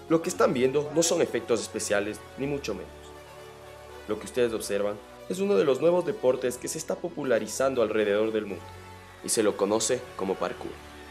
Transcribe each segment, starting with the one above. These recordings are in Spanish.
Lo que están viendo no son efectos especiales, ni mucho menos. Lo que ustedes observan es uno de los nuevos deportes que se está popularizando alrededor del mundo, y se lo conoce como parkour.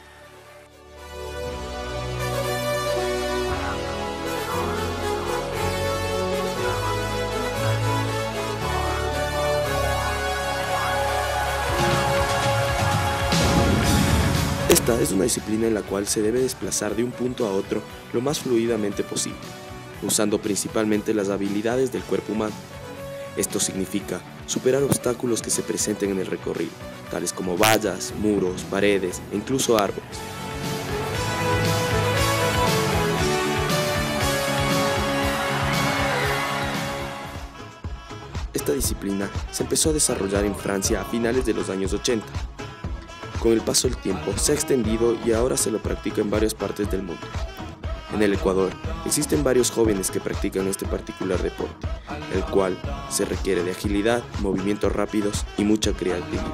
Esta es una disciplina en la cual se debe desplazar de un punto a otro lo más fluidamente posible, usando principalmente las habilidades del cuerpo humano. Esto significa superar obstáculos que se presenten en el recorrido, tales como vallas, muros, paredes e incluso árboles. Esta disciplina se empezó a desarrollar en Francia a finales de los años 80. Con el paso del tiempo se ha extendido y ahora se lo practica en varias partes del mundo. En el Ecuador existen varios jóvenes que practican este particular deporte, el cual se requiere de agilidad, movimientos rápidos y mucha creatividad.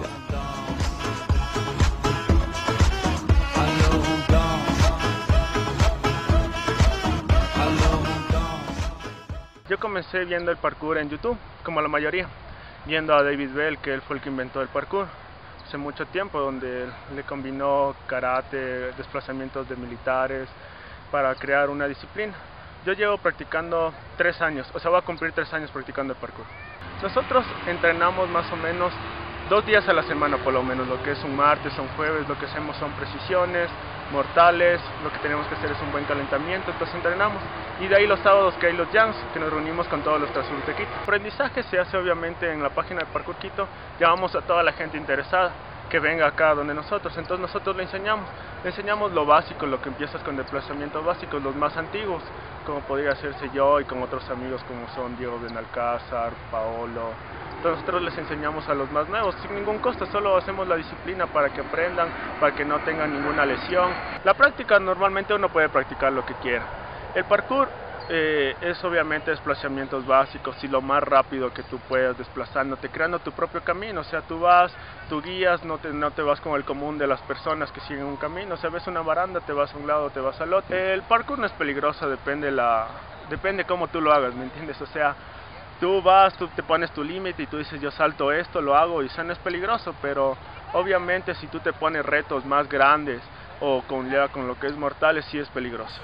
Yo comencé viendo el parkour en YouTube, como la mayoría, viendo a David Bell, que él fue el que inventó el parkour hace mucho tiempo, donde le combinó karate, desplazamientos de militares, para crear una disciplina. Yo llevo practicando 3 años, o sea, voy a cumplir 3 años practicando el parkour. Nosotros entrenamos más o menos 2 días a la semana, por lo menos, lo que es un martes o un jueves. Lo que hacemos son precisiones, mortales, lo que tenemos que hacer es un buen calentamiento, entonces entrenamos. Y de ahí los sábados que hay los jams, que nos reunimos con todos los Trasur de Quito. El aprendizaje se hace obviamente en la página de Parkour Quito, llamamos a toda la gente interesada que venga acá donde nosotros, entonces nosotros le enseñamos lo básico, lo que empiezas con desplazamientos básicos, los más antiguos, como podría hacerse yo y con otros amigos como son Diego Benalcázar, Paolo. Entonces nosotros les enseñamos a los más nuevos sin ningún costo, solo hacemos la disciplina para que aprendan, para que no tengan ninguna lesión. La práctica, normalmente uno puede practicar lo que quiera. El parkour es obviamente desplazamientos básicos y lo más rápido que tú puedas, desplazándote, creando tu propio camino. O sea, tú guías, no te vas con el común de las personas que siguen un camino. O sea, ves una baranda, te vas a un lado, te vas al otro. El parkour no es peligroso, depende cómo tú lo hagas, ¿me entiendes? O sea, tú te pones tu límite y tú dices, yo salto esto, lo hago, y eso no es peligroso, pero obviamente si tú te pones retos más grandes o con lo que es mortales, sí es peligroso.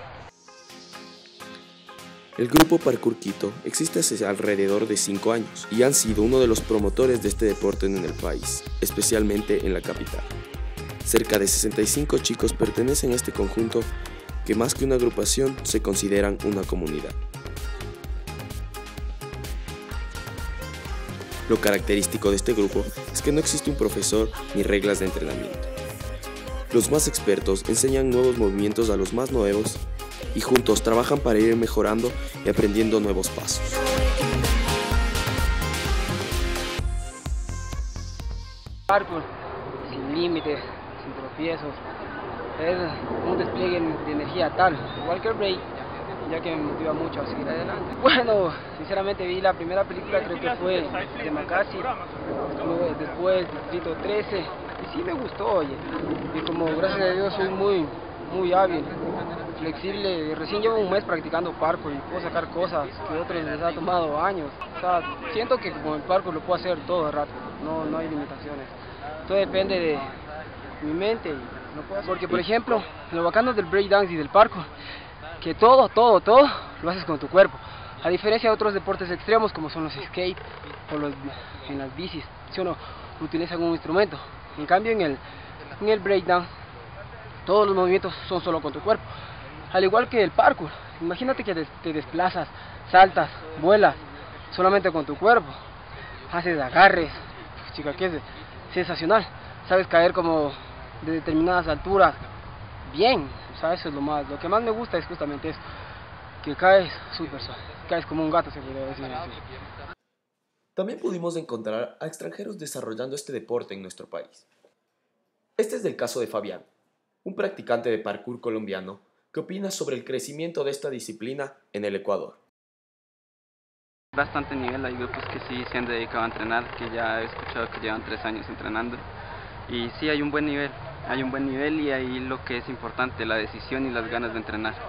El grupo Parkour Quito existe hace alrededor de 5 años y han sido uno de los promotores de este deporte en el país, especialmente en la capital. Cerca de 65 chicos pertenecen a este conjunto que más que una agrupación se consideran una comunidad. Lo característico de este grupo es que no existe un profesor ni reglas de entrenamiento. Los más expertos enseñan nuevos movimientos a los más nuevos y juntos trabajan para ir mejorando y aprendiendo nuevos pasos. Parkour, sin límites, sin tropiezos, es un despliegue de energía tal, igual que el break, ya que me motiva mucho a seguir adelante. Bueno, sinceramente vi la primera película, creo que fue de Macasi, después Distrito 13, y sí me gustó, oye, y como gracias a Dios soy muy hábil, flexible, recién llevo un mes practicando parkour y puedo sacar cosas que otros les ha tomado años. O sea, siento que con el parkour lo puedo hacer todo el rato, no hay limitaciones. Todo depende de mi mente y lo puedo hacer. Porque por ejemplo, lo bacano del breakdance y del parkour, que todo lo haces con tu cuerpo. A diferencia de otros deportes extremos como son los skate o en las bicis, si uno utiliza algún instrumento. En cambio en el breakdance, todos los movimientos son solo con tu cuerpo. Al igual que el parkour, imagínate que te desplazas, saltas, vuelas, solamente con tu cuerpo. Haces agarres, chica, que es sensacional. Sabes caer como de determinadas alturas, bien. O sea, eso es lo que más me gusta es justamente eso, que caes súper suave, caes como un gato, se podría decir así. También pudimos encontrar a extranjeros desarrollando este deporte en nuestro país. Este es el caso de Fabián, un practicante de parkour colombiano que opina sobre el crecimiento de esta disciplina en el Ecuador. Bastante nivel, hay grupos que sí se han dedicado a entrenar, que ya he escuchado que llevan 3 años entrenando, y sí hay un buen nivel y ahí lo que es importante, la decisión y las ganas de entrenar.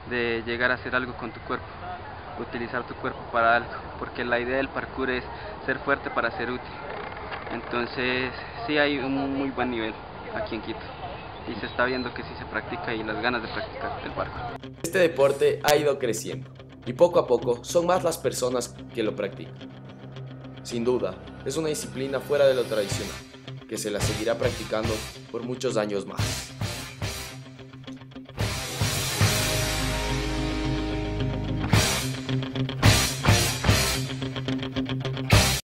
de llegar a hacer algo con tu cuerpo, utilizar tu cuerpo para algo, porque la idea del parkour es ser fuerte para ser útil. Entonces sí hay un muy buen nivel aquí en Quito y se está viendo que sí se practica y las ganas de practicar el parkour. Este deporte ha ido creciendo y poco a poco son más las personas que lo practican. Sin duda, es una disciplina fuera de lo tradicional, que se la seguirá practicando por muchos años más.